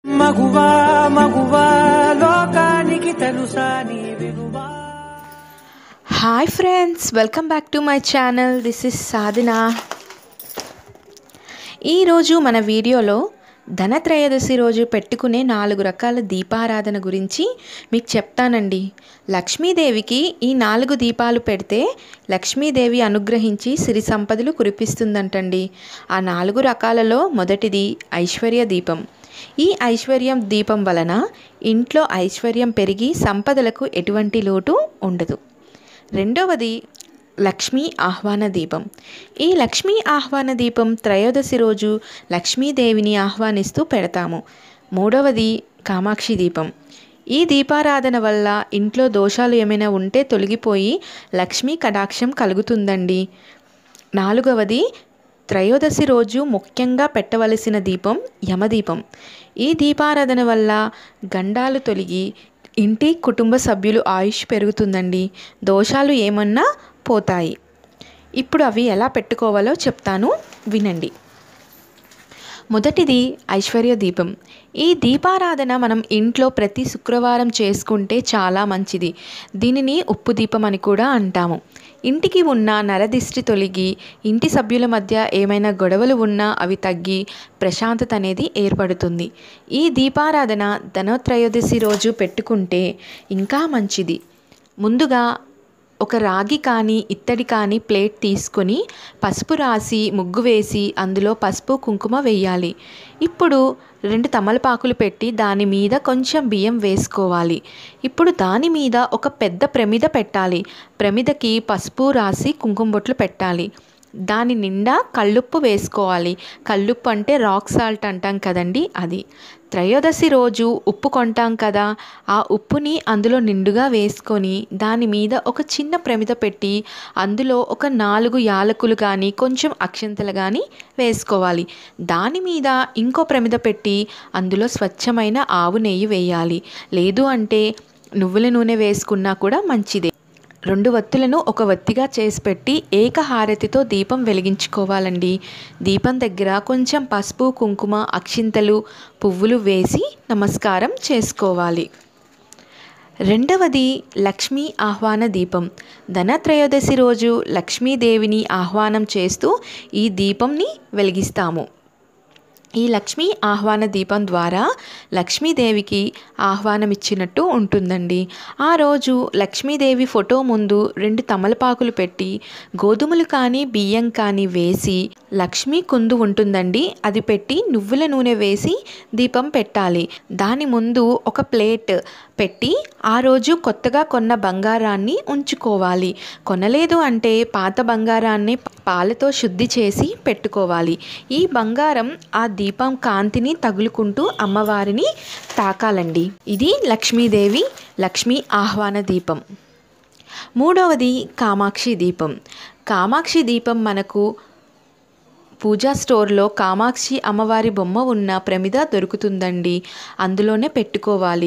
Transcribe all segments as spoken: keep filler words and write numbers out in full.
మగువా మగువా లోకానికి తెలుసా నీ విలువా. Hi friends, welcome back to my channel. This is Sadhana. ఈరోజు మన వీడియోలో ధనత్రయోదశి రోజు పెట్టుకునే నాలుగు రకాల దీపారాధన గురించి మీకు చెప్తానండి. లక్ష్మీదేవికి ఈ నాలుగు దీపాలు పెడితే లక్ష్మీదేవి అనుగ్రహించి సిరి సంపదలు కురిపిస్తుందంటండి. ఆ నాలుగు రకాలలో మొదటిది ఐశ్వర్య దీపం. ఈ ఐశ్వర్యం దీపం వలన ఇంట్లో ఐశ్వర్యం పెరిగి సంపదలకు ఎటువంటి లోటు ఉండదు. రెండవది లక్ష్మీ ఆహ్వాన దీపం. ఈ లక్ష్మీ ఆహ్వాన దీపం త్రయోదశి రోజు లక్ష్మీదేవిని ఆహ్వానిస్తూ పెడతాము. మూడవది కామాక్షి దీపం. ఈ దీపారాధన వల్ల ఇంట్లో దోషాలు ఏమైనా ఉంటే తొలగిపోయి లక్ష్మీ కటాక్షం కలుగుతుందండి. నాలుగవది త్రయోదశి రోజు ముఖ్యంగా పెట్టవలసిన దీపం యమదీపం. ఈ దీపారాధన వల్ల గండాలు తొలగి ఇంటి కుటుంబ సభ్యులు ఆయుష్ పెరుగుతుందండి. దోషాలు ఏమన్నా పోతాయి. ఇప్పుడు అవి ఎలా పెట్టుకోవాలో చెప్తాను, వినండి. మొదటిది ఐశ్వర్య దీపం. ఈ దీపారాధన మనం ఇంట్లో ప్రతి శుక్రవారం చేసుకుంటే చాలా మంచిది. దీనిని ఉప్పు దీపం అని కూడా అంటాము. ఇంటికి ఉన్న నరదిష్టి తొలగి ఇంటి సభ్యుల మధ్య ఏమైనా గొడవలు ఉన్నా అవి తగ్గి ప్రశాంతత అనేది ఏర్పడుతుంది. ఈ దీపారాధన ధనత్రయోదశి రోజు పెట్టుకుంటే ఇంకా మంచిది. ముందుగా ఒక రాగి కానీ ఇత్తడి కానీ ప్లేట్ తీసుకొని పసుపు రాసి ముగ్గు వేసి అందులో పసుపు కుంకుమ వేయాలి. ఇప్పుడు రెండు తమలపాకులు పెట్టి దాని మీద కొంచెం బియ్యం వేసుకోవాలి. ఇప్పుడు దాని మీద ఒక పెద్ద ప్రమిద పెట్టాలి. ప్రమిదకి పసుపు రాసి కుంకుమ బొట్లు పెట్టాలి. దాని నిండా కల్లుప్పు వేసుకోవాలి. కల్లుప్పు అంటే రాక్ సాల్ట్ అంటాం కదండి, అది. త్రయోదశి రోజు ఉప్పు కొంటాం కదా, ఆ ఉప్పుని అందులో నిండుగా వేసుకొని దాని మీద ఒక చిన్న ప్రమిద పెట్టి అందులో ఒక నాలుగు యాలకులు కానీ కొంచెం అక్షంతలు కానీ వేసుకోవాలి. దాని మీద ఇంకో ప్రమిద పెట్టి అందులో స్వచ్ఛమైన ఆవు నెయ్యి వేయాలి. లేదు అంటే నువ్వుల నూనె వేసుకున్నా కూడా మంచిదే. రెండు వత్తులను ఒక వత్తిగా చేసి పెట్టి ఏకహారతితో దీపం వెలిగించుకోవాలండి. దీపం దగ్గర కొంచెం పసుపు కుంకుమ అక్షింతలు పువ్వులు వేసి నమస్కారం చేసుకోవాలి. రెండవది లక్ష్మీ ఆహ్వాన దీపం. ధనత్రయోదశి రోజు లక్ష్మీదేవిని ఆహ్వానం చేస్తూ ఈ దీపంని వెలిగిస్తాము. ఈ లక్ష్మీ ఆహ్వాన దీపం ద్వారా లక్ష్మీదేవికి ఆహ్వానం ఇచ్చినట్టు ఉంటుందండి. ఆ రోజు లక్ష్మీదేవి ఫోటో ముందు రెండు తమలపాకులు పెట్టి గోధుమలు కానీ బియ్యం కానీ వేసి లక్ష్మీ కుందు ఉంటుందండి, అది పెట్టి నువ్వుల నూనె వేసి దీపం పెట్టాలి. దాని ముందు ఒక ప్లేట్ పెట్టి ఆ రోజు కొత్తగా కొన్న బంగారాన్ని ఉంచుకోవాలి. కొనలేదు అంటే పాత బంగారాన్ని పాలతో శుద్ధి చేసి పెట్టుకోవాలి. ఈ బంగారం ఆ దీపం కాంతిని తగులుకుంటూ అమ్మవారిని తాకాలండి. ఇది లక్ష్మీదేవి లక్ష్మీ ఆహ్వాన దీపం. మూడవది కామాక్షి దీపం. కామాక్షి దీపం మనకు పూజా స్టోర్లో కామాక్షి అమ్మవారి బొమ్మ ఉన్న ప్రమిద దొరుకుతుందండి, అందులోనే పెట్టుకోవాలి.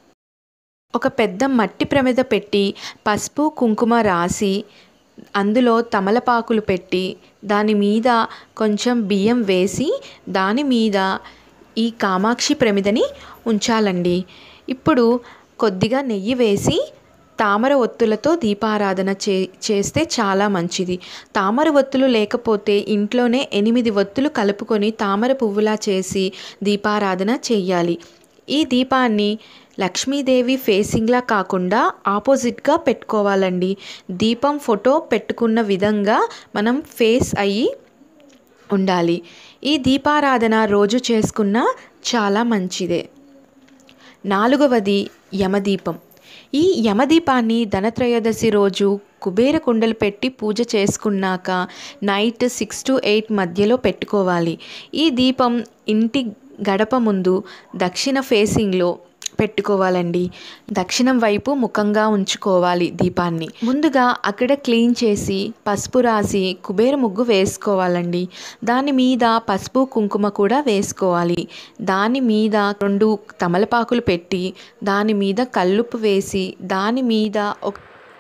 ఒక పెద్ద మట్టి ప్రమిద పెట్టి పసుపు కుంకుమ రాసి అందులో తమలపాకులు పెట్టి దాని మీద కొంచెం బియ్యం వేసి దాని మీద ఈ కామాక్షి ప్రమిదని ఉంచాలండి. ఇప్పుడు కొద్దిగా నెయ్యి వేసి తామర ఒత్తులతో దీపారాధన చే చేస్తే చాలా మంచిది. తామర ఒత్తులు లేకపోతే ఇంట్లోనే ఎనిమిది ఒత్తులు కలుపుకొని తామర పువ్వులా చేసి దీపారాధన చెయ్యాలి. ఈ దీపాన్ని లక్ష్మీదేవి ఫేసింగ్లా కాకుండా ఆపోజిట్గా పెట్టుకోవాలండి. దీపం ఫోటో పెట్టుకున్న విధంగా మనం ఫేస్ అయ్యి ఉండాలి. ఈ దీపారాధన రోజు చేసుకున్న చాలా మంచిదే. నాలుగవది యమదీపం. ఈ యమదీపాన్ని ధనత్రయోదశి రోజు కుబేర కుండలు పెట్టి పూజ చేసుకున్నాక నైట్ సిక్స్ టు ఎయిట్ మధ్యలో పెట్టుకోవాలి. ఈ దీపం ఇంటి గడప ముందు దక్షిణ ఫేసింగ్లో పెట్టుకోవాలండి. దక్షిణం వైపు ముఖంగా ఉంచుకోవాలి దీపాన్ని. ముందుగా అక్కడ క్లీన్ చేసి పసుపు రాసి కుబేర ముగ్గు వేసుకోవాలండి. దాని మీద పసుపు కుంకుమ కూడా వేసుకోవాలి. దాని మీద రెండు తమలపాకులు పెట్టి దాని మీద కల్లుప్పు వేసి దాని మీద ఒక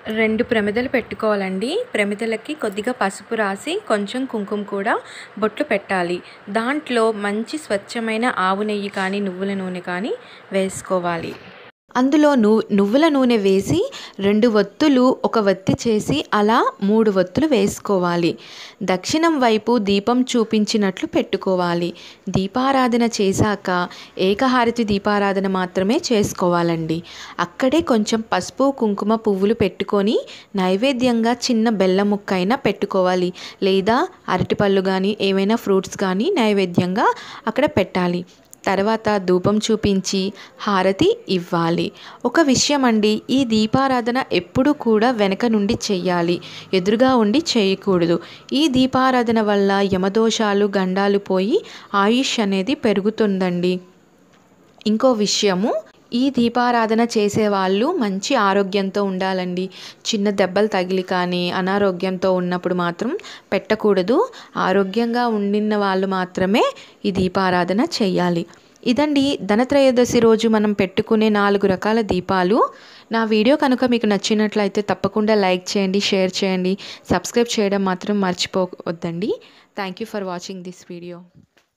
రెండు ప్రమిదలు పెట్టుకోవాలండి. ప్రమిదలకి కొద్దిగా పసుపు రాసి కొంచెం కుంకుమ కూడా బొట్లు పెట్టాలి. దాంట్లో మంచి స్వచ్ఛమైన ఆవు నెయ్యి కానీ నువ్వుల నూనె కానీ వేసుకోవాలి. అందులో ను నువ్వుల నూనె వేసి రెండు వత్తులు ఒక వత్తి చేసి అలా మూడు వత్తులు వేసుకోవాలి. దక్షిణం వైపు దీపం చూపించినట్లు పెట్టుకోవాలి. దీపారాధన చేశాక ఏకహారతి దీపారాధన మాత్రమే చేసుకోవాలండి. అక్కడే కొంచెం పసుపు కుంకుమ పువ్వులు పెట్టుకొని నైవేద్యంగా చిన్న బెల్లం ముక్క అయినా పెట్టుకోవాలి. లేదా అరటిపళ్ళు కానీ ఏమైనా ఫ్రూట్స్ కానీ నైవేద్యంగా అక్కడ పెట్టాలి. తర్వాత ధూపం చూపించి హారతి ఇవ్వాలి. ఒక విషయం అండి, ఈ దీపారాధన ఎప్పుడు కూడా వెనక నుండి చెయ్యాలి, ఎదురుగా ఉండి చేయకూడదు. ఈ దీపారాధన వల్ల యమదోషాలు గండాలు పోయి ఆయుష్ అనేది పెరుగుతుందండి. ఇంకో విషయము, ఈ దీపారాధన చేసేవాళ్ళు మంచి ఆరోగ్యంతో ఉండాలండి. చిన్న దెబ్బలు తగిలి కానీ అనారోగ్యంతో ఉన్నప్పుడు మాత్రం పెట్టకూడదు. ఆరోగ్యంగా ఉండిన వాళ్ళు మాత్రమే ఈ దీపారాధన చేయాలి. ఇదండి ధనత్రయోదశి రోజు మనం పెట్టుకునే నాలుగు రకాల దీపాలు. నా వీడియో కనుక మీకు నచ్చినట్లయితే తప్పకుండా లైక్ చేయండి, షేర్ చేయండి, సబ్స్క్రైబ్ చేయడం మాత్రం మర్చిపోవద్దండి. Thank you for watching this video.